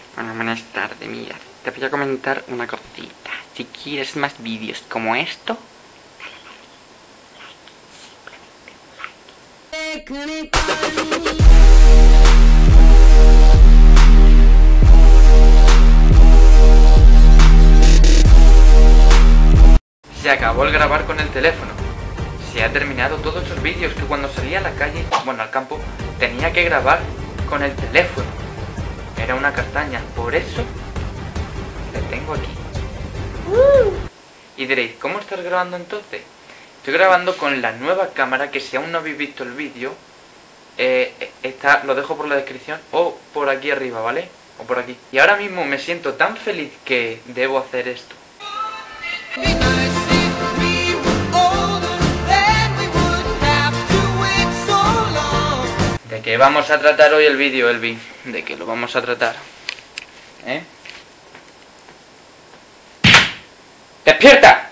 Bueno, buenas tardes, mira. Te voy a comentar una cosita. Si quieres más vídeos como esto, se acabó el grabar con el teléfono. Se ha terminado todos esos vídeos que cuando salía a la calle, bueno, al campo, tenía que grabar con el teléfono. Era una castaña, por eso le tengo aquí. Y diréis, ¿cómo estás grabando entonces? Estoy grabando con la nueva cámara, que si aún no habéis visto el vídeo, lo dejo por la descripción o por aquí arriba, ¿vale? O por aquí. Y ahora mismo me siento tan feliz que debo hacer esto. ¿De qué vamos a tratar hoy el vídeo, Elvin? ¿De qué lo vamos a tratar? ¡Despierta!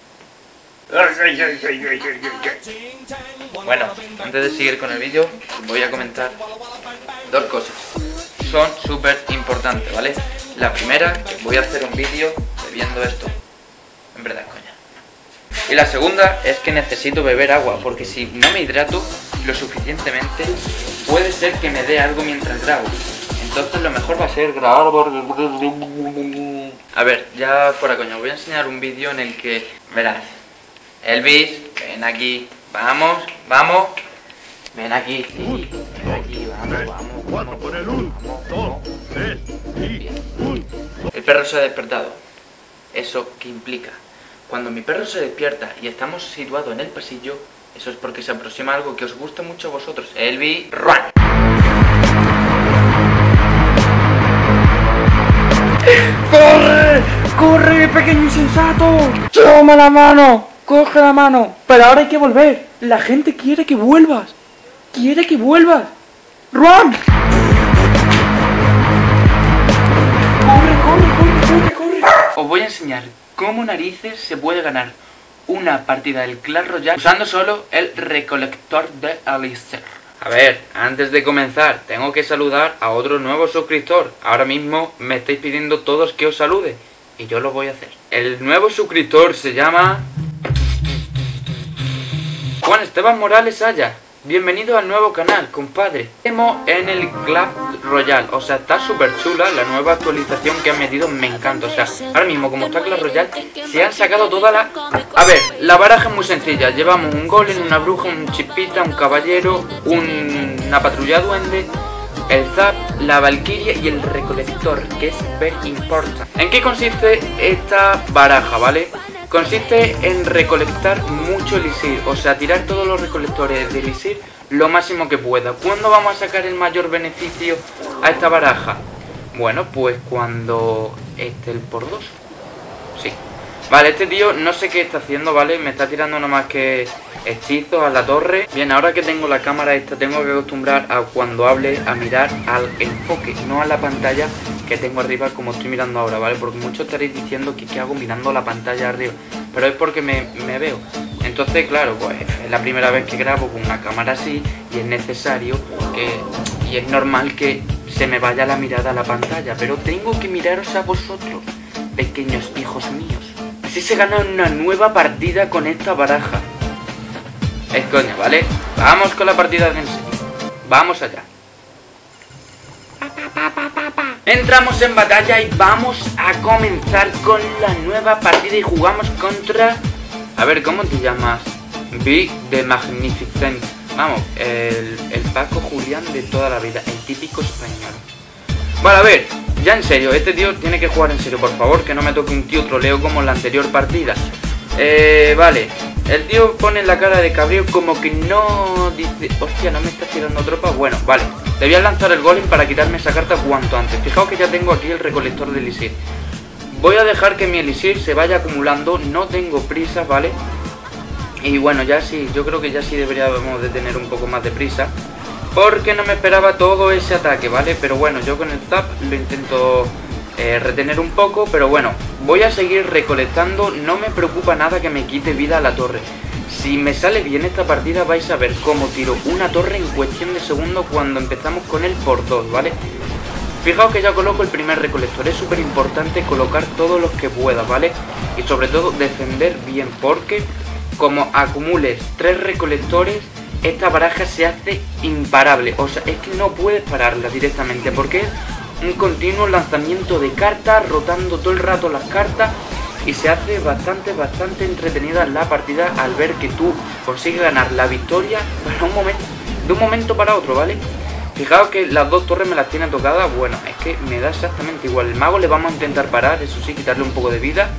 Bueno, antes de seguir con el vídeo, voy a comentar dos cosas. Son súper importantes, ¿vale? La primera, que voy a hacer un vídeo bebiendo esto. En verdad, coña. Y la segunda es que necesito beber agua, porque si no me hidrato lo suficientemente, puede ser que me dé algo mientras grabo. Entonces lo mejor va a ser grabar. A ver, ya fuera coña, os voy a enseñar un vídeo en el que verás. Elvis, ven aquí, vamos, vamos. Ven aquí, sí, ven aquí, vamos. El perro se ha despertado. ¿Eso qué implica? Cuando mi perro se despierta y estamos situados en el pasillo, eso es porque se aproxima algo que os gusta mucho a vosotros. Elvi, run. ¡Corre! ¡Corre, pequeño insensato! ¡Toma la mano! ¡Coge la mano! Pero ahora hay que volver. La gente quiere que vuelvas. ¡Quiere que vuelvas! ¡Run! ¡Corre! Os voy a enseñar cómo narices se puede ganar una partida del Clash Royale usando solo el recolector de Elixir. A ver, antes de comenzar, tengo que saludar a otro nuevo suscriptor. Ahora mismo me estáis pidiendo todos que os salude y yo lo voy a hacer. El nuevo suscriptor se llama Juan Esteban Morales Aya. Bienvenido al nuevo canal, compadre. Estamos en el Clash Royale, o sea, está súper chula la nueva actualización que han metido, me encanta. O sea, ahora mismo como está Clash Royale, se han sacado toda la... A ver, la baraja es muy sencilla. Llevamos un golem, una bruja, un chispita, un caballero, una patrulla duende, el zap, la valquiria y el recolector, que es very important. ¿En qué consiste esta baraja, vale? Consiste en recolectar mucho elixir, o sea, tirar todos los recolectores de elixir lo máximo que pueda. ¿Cuándo vamos a sacar el mayor beneficio a esta baraja? Bueno, pues cuando esté el por 2. Sí. Vale, este tío no sé qué está haciendo, ¿vale? Me está tirando nada más que hechizos a la torre. Bien, ahora que tengo la cámara esta, tengo que acostumbrar a cuando hable a mirar al enfoque, no a la pantalla que tengo arriba como estoy mirando ahora, ¿vale? Porque muchos estaréis diciendo que qué hago mirando la pantalla arriba, pero es porque me veo. Entonces, claro, pues es la primera vez que grabo con una cámara así y es necesario y es normal que se me vaya la mirada a la pantalla, pero tengo que miraros a vosotros, pequeños hijos míos. Así se gana una nueva partida con esta baraja. Es coña, ¿vale? Vamos con la partida de en serio. Vamos allá. Entramos en batalla y vamos a comenzar con la nueva partida y jugamos contra... A ver, ¿cómo te llamas? Big the Magnificent. Vamos, el Paco Julián de toda la vida, el típico español. Vale, a ver, ya en serio, este tío tiene que jugar en serio, por favor, que no me toque un tío troleo como en la anterior partida. Vale, el tío pone la cara de cabreo como que no dice... Hostia, ¿no me estás tirando tropa? Bueno, vale, le voy a lanzar el golem para quitarme esa carta cuanto antes. Fijaos que ya tengo aquí el recolector de elixir. Voy a dejar que mi elixir se vaya acumulando, no tengo prisa, ¿vale? Y bueno, ya sí, yo creo que ya sí deberíamos de tener un poco más de prisa, porque no me esperaba todo ese ataque, ¿vale? Pero bueno, yo con el zap lo intento retener un poco, pero bueno, voy a seguir recolectando, no me preocupa nada que me quite vida a la torre. Si me sale bien esta partida vais a ver cómo tiro una torre en cuestión de segundos cuando empezamos con el por 2, ¿vale? Fijaos que ya coloco el primer recolector. Es súper importante colocar todos los que pueda, ¿vale? Y sobre todo defender bien, porque como acumules 3 recolectores, esta baraja se hace imparable. O sea, es que no puedes pararla directamente, porque es un continuo lanzamiento de cartas, rotando todo el rato las cartas. Y se hace bastante entretenida la partida al ver que tú consigues ganar la victoria para un momento, de un momento para otro, ¿vale? Fijaos que las 2 torres me las tiene tocadas. Bueno, es que me da exactamente igual. El mago le vamos a intentar parar, eso sí, quitarle un poco de vida.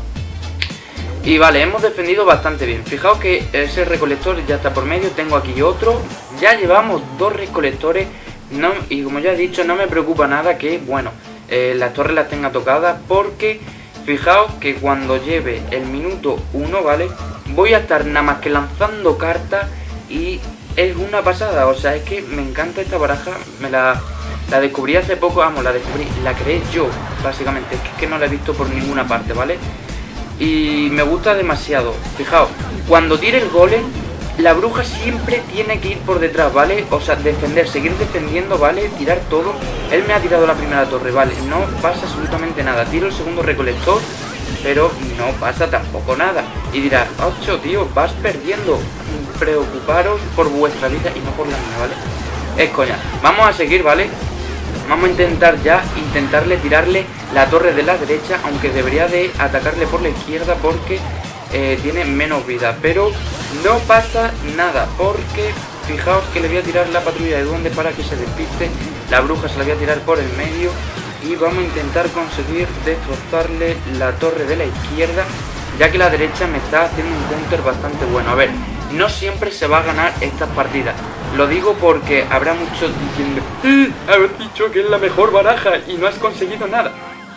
Y vale, hemos defendido bastante bien. Fijaos que ese recolector ya está por medio. Tengo aquí otro. Ya llevamos 2 recolectores. No, y como ya he dicho, no me preocupa nada que, bueno, las torres las tenga tocadas, porque fijaos que cuando lleve el minuto 1, ¿vale? Voy a estar nada más que lanzando cartas y es una pasada. O sea, es que me encanta esta baraja. La descubrí hace poco, vamos, la creé yo, básicamente. Es que no la he visto por ninguna parte, ¿vale? Y me gusta demasiado. Fijaos, cuando tire el golem, la bruja siempre tiene que ir por detrás, ¿vale? O sea, defender, seguir defendiendo, ¿vale? Tirar todo. Él me ha tirado la primera torre, ¿vale? No pasa absolutamente nada. Tiro el segundo recolector, pero no pasa tampoco nada. Y dirás, ocho, tío, vas perdiendo. Preocuparos por vuestra vida y no por la mía, ¿vale? Es coña. Vamos a seguir, ¿vale? Vamos a intentar ya, intentarle tirarle la torre de la derecha, aunque debería de atacarle por la izquierda porque tiene menos vida. Pero no pasa nada, porque fijaos que le voy a tirar la patrulla de duende para que se despiste. La bruja se la voy a tirar por el medio y vamos a intentar conseguir destrozarle la torre de la izquierda, ya que la derecha me está haciendo un counter bastante bueno. A ver, no siempre se va a ganar estas partidas. Lo digo porque habrá muchos diciendo, has dicho que es la mejor baraja y no has conseguido nada.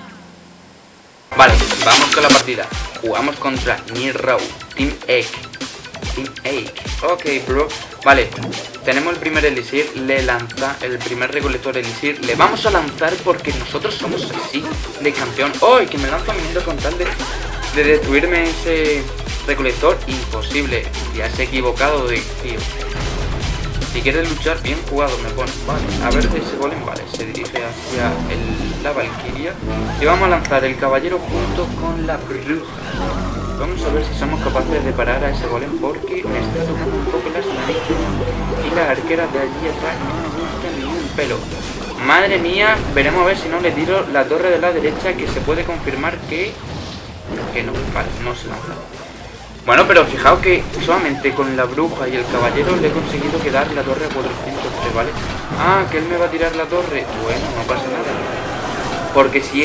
Vale, vamos con la partida. Jugamos contra Nirrau, Team Egg. Ok, bro. Vale, tenemos el primer elixir. Le lanza el primer recolector elixir. Le vamos a lanzar porque nosotros somos así de campeón. ¡Oh! Que me lanza viniendo con tal de destruirme ese recolector. Imposible. Ya se ha equivocado de tío. Si quieres luchar, bien jugado, me pone. Vale, a ver ese golem, vale, se dirige hacia la Valkyria. Y vamos a lanzar el caballero junto con la bruja. Vamos a ver si somos capaces de parar a ese golem, porque me está tocando un poco las narices. Y la arquera de allí atrás no me gusta ni un pelo. Madre mía, veremos a ver si no le tiro la torre de la derecha, que se puede confirmar que no, vale, no se lanza. Bueno, pero fijaos que solamente con la bruja y el caballero le he conseguido quedar la torre a 403, ¿vale? Ah, que él me va a tirar la torre. Bueno, no pasa nada. Porque si he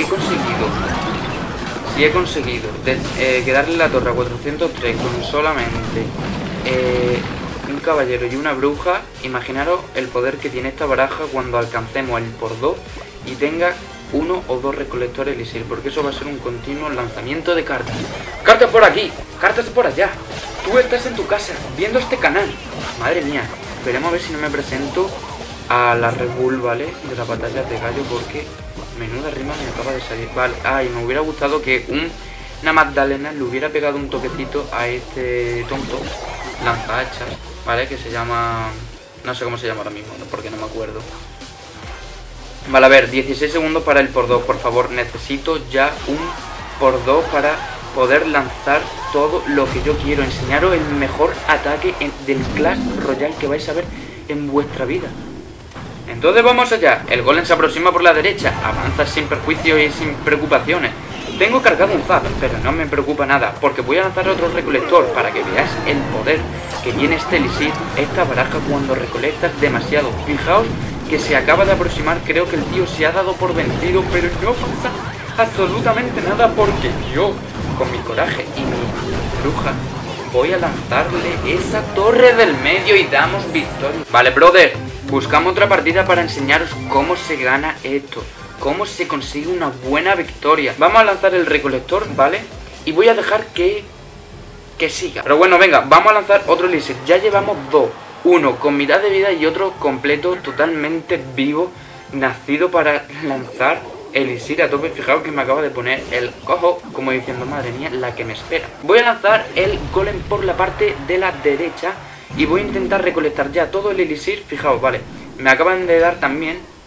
conseguido quedarle la torre a 403 con solamente un caballero y una bruja, imaginaros el poder que tiene esta baraja cuando alcancemos el por 2 y tenga 1 o 2 recolectores elixir, porque eso va a ser un continuo lanzamiento de cartas. ¡Cartas por aquí! ¡Cartas por allá! Tú estás en tu casa, viendo este canal. Madre mía, esperemos a ver si no me presento a la Red Bull, ¿vale? De las batallas de gallo, porque menuda rima me acaba de salir. Vale, ay, me hubiera gustado que una Magdalena le hubiera pegado un toquecito a este tonto lanzahachas, ¿vale? Que se llama... no sé cómo se llama ahora mismo, porque no me acuerdo. Vale, a ver, 16 segundos para el por 2, por favor. Necesito ya un por 2 para poder lanzar todo lo que yo quiero. Enseñaros el mejor ataque del Clash Royale que vais a ver en vuestra vida. Entonces vamos allá. El golem se aproxima por la derecha. Avanza sin perjuicio y sin preocupaciones. Tengo cargado un zap, pero no me preocupa nada, porque voy a lanzar otro recolector para que veáis el poder que tiene este elixir, esta baraja cuando recolectas demasiado. Fijaos que se acaba de aproximar, creo que el tío se ha dado por vencido, pero no pasa absolutamente nada porque yo, con mi coraje y mi bruja, voy a lanzarle esa torre del medio y damos victoria. Vale, brother, buscamos otra partida para enseñaros cómo se gana esto, cómo se consigue una buena victoria. Vamos a lanzar el recolector, ¿vale? Y voy a dejar que siga. Pero bueno, venga, vamos a lanzar otro elixir. Ya llevamos 2. Uno con mitad de vida y otro completo, totalmente vivo, nacido para lanzar elixir a tope. Fijaos que me acaba de poner el cojo, como diciendo, madre mía, la que me espera. Voy a lanzar el golem por la parte de la derecha y voy a intentar recolectar ya todo el elixir. Fijaos, vale, me acaban de dar también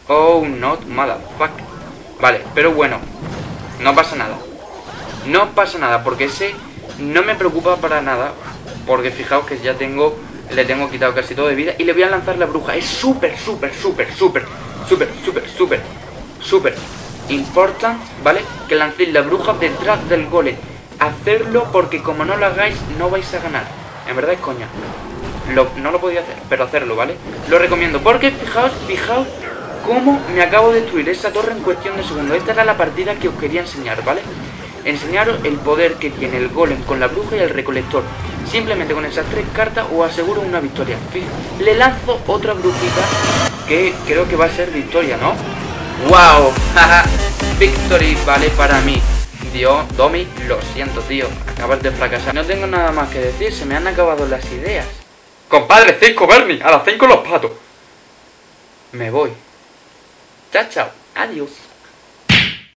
Oh, not motherfuck. Vale, pero bueno, no pasa nada. No pasa nada, porque ese no me preocupa para nada. Porque fijaos que ya le tengo quitado casi todo de vida. Y le voy a lanzar la bruja. Es súper important, ¿vale? Que lancéis la bruja detrás del golem. Hacerlo porque como no lo hagáis no vais a ganar. En verdad es coña. No lo podía hacer, pero hacerlo, ¿vale? Lo recomiendo porque fijaos cómo me acabo de destruir esa torre en cuestión de segundos. Esta era la partida que os quería enseñar, ¿vale? Enseñaros el poder que tiene el golem con la bruja y el recolector. Simplemente con esas 3 cartas os aseguro una victoria. Le lanzo otra brujita que creo que va a ser victoria, ¿no? ¡Wow! Victory, vale, para mí. Dios, Domi, lo siento, tío. Acabas de fracasar. No tengo nada más que decir, se me han acabado las ideas. Compadre, 5 Bernie, a las 5 los patos. Me voy. Chao, chao. Adiós.